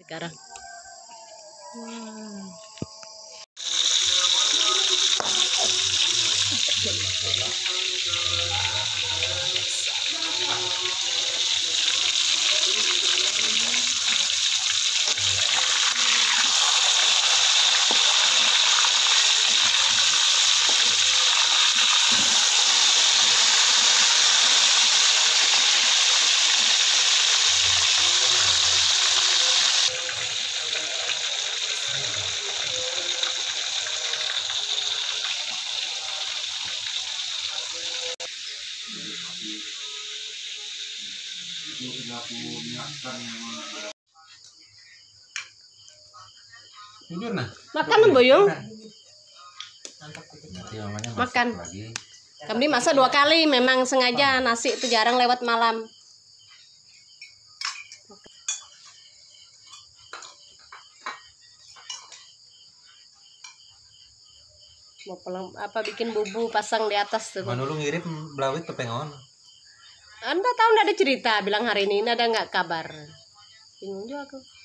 sekarang. Makan Boyong. Makan. Kami masak 2 kali, memang sengaja nasi itu jarang lewat malam. Mau pulang apa bikin bubu pasang di atas tuh. Manulu ngirim belawit ke pengon. Anda tahu nggak ada cerita bilang hari ini ada nggak kabar. Bingung juga aku.